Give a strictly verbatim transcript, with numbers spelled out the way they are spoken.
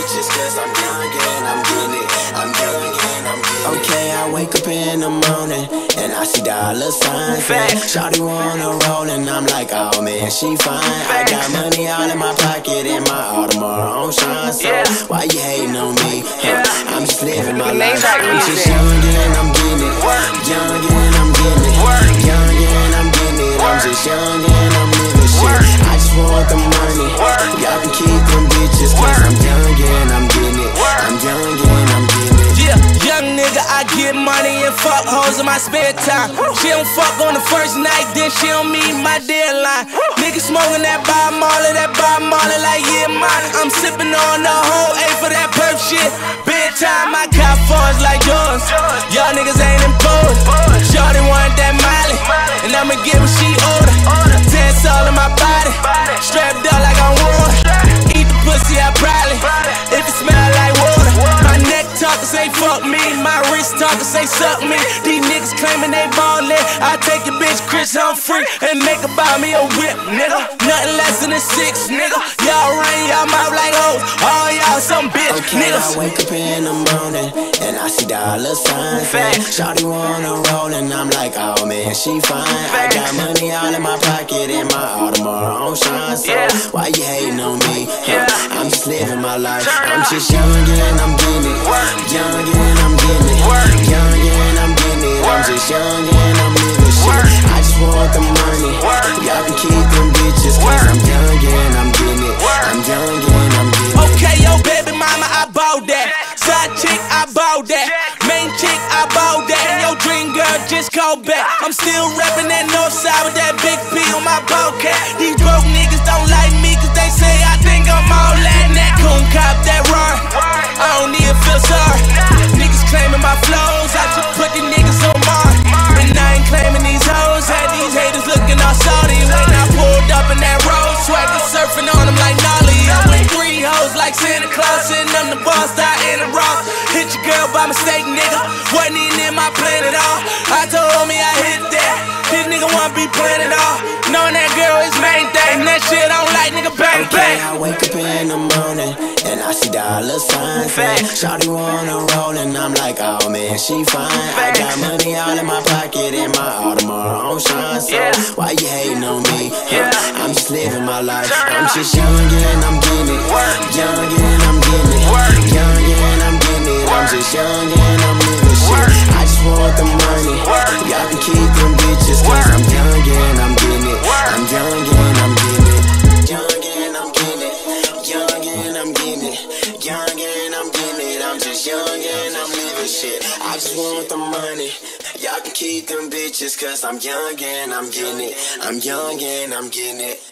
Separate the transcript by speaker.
Speaker 1: bitches, cause I'm young and I'm getting it. I'm young and I'm getting it. Okay, I wake up in the morning and I see dollar signs. Shawty wanna roll and I'm like, oh man, she fine. I got money all in my pocket and my Audemars on shine. So why you hating on me? Huh? I'm just living my life. I'm just young and I'm getting it. Young and I'm getting it. Young and I'm getting it. I'm just young and I'm living shit. I just want the money. Y'all can keep them bitches, cause I'm young and I'm getting it. I'm young and I'm getting it.
Speaker 2: Yeah, young nigga, I get money and fuck hoes in my spare time. She don't fuck on the first night, then she don't meet my deadline. Nigga smoking that Bob Marley, that Bob Marley like yeah mine. I'm sipping on the whole A for that perp shit. Bedtime, I got fours like yours. Y'all niggas ain't imposed. Shorty want that Miley, and I'ma get what she order. Tense all in my body, strapped up like I'm warm. Eat the pussy, I probably, if it smell like water. My neck talkin' say fuck me, my wrist talkin' say suck me. These niggas claiming they ballin', I take your bitch Chris Humphrey and make her buy me a whip, nigga. Nothing less than a six, nigga. Y'all run y'all mouth like hoes, all y'all some bitch
Speaker 1: okay,
Speaker 2: niggas.
Speaker 1: I wake up in the morning and I see dollar signs. Shawty wanna roll and I'm like, oh man, she fine. I got money all in my pocket and my Audemars on shine. So why you hating on me? Huh? I'm just living my life. I'm just young and I'm getting it. Young and I'm getting it. Young and I'm getting it. I'm just young and I'm living shit. I just want the money. Y'all can keep them bitches, cause I'm young and I'm getting it. I'm young and I'm getting it.
Speaker 2: Okay, yo, baby mama, I bought that. Side chick, I bought that. Main chick, I bought that. And your dream girl just called back. I'm still rapping that north side with that big P on my ball cap. These broke niggas don't like me cause they say I think I'm all that. And that coon cop, that roar, I don't even feel sorry. Niggas claiming my flows, I just put the niggas on Mars. And I ain't claiming these hoes, had these haters looking all salty. When I pulled up in that road, swagger surfing on them like Nolly. I'm with three hoes like Santa Claus, and I'm the boss, I ain't a Ross. Hit your girl by mistake, nigga, wasn't even in my plan at all. I told me I hit that, this nigga wanna be playing it all. Knowing that girl is main thing, that shit I don't like, nigga, bang,
Speaker 1: okay,
Speaker 2: bang.
Speaker 1: I wake up in the morning and I see dollar signs. Shawty wanna roll and I'm like, oh man, she fine. I got money all in my pocket and my Audemars on shine. So why you hating on me? Huh? I'm just living my life. I'm just young and I'm getting it. Young and I'm getting it. Young and I'm getting it. I'm just young and I'm living shit. I just want the money. Y'all can keep them bitches, cause I'm young and I'm getting it. I'm young and I'm getting it. Young and I'm getting it. Young and I'm getting it. Young and I'm getting it. I'm just young and I'm living shit. I just want the money. Y'all can keep them bitches, cause I'm young and I'm getting it. I'm young and I'm getting it.